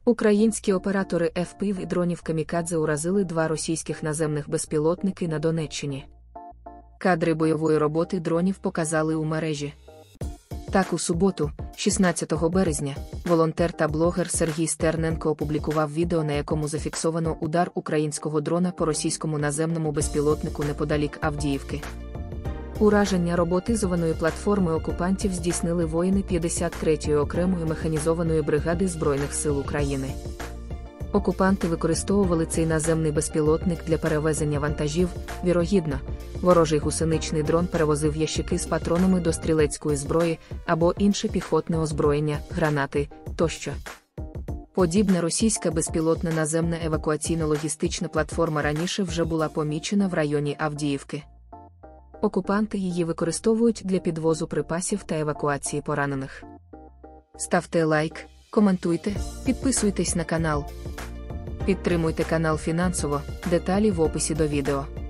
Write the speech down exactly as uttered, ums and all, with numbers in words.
Українські оператори еф пі ві і дронів «Камікадзе» уразили два російських наземних безпілотники на Донеччині. Кадри бойової роботи дронів показали у мережі. Так, у суботу, шістнадцятого березня, волонтер та блогер Сергій Стерненко опублікував відео, на якому зафіксовано удар українського дрона по російському наземному безпілотнику неподалік Авдіївки. Ураження роботизованої платформи окупантів здійснили воїни п'ятдесят третьої окремої механізованої бригади Збройних сил України. Окупанти використовували цей наземний безпілотник для перевезення вантажів, вірогідно, ворожий гусеничний дрон перевозив ящики з патронами до стрілецької зброї або інше піхотне озброєння, гранати тощо. Подібна російська безпілотна наземна евакуаційно-логістична платформа раніше вже була помічена в районі Авдіївки. Окупанти її використовують для підвозу припасів та евакуації поранених. Ставте лайк, коментуйте, підписуйтесь на канал. Підтримуйте канал фінансово, деталі в описі до відео.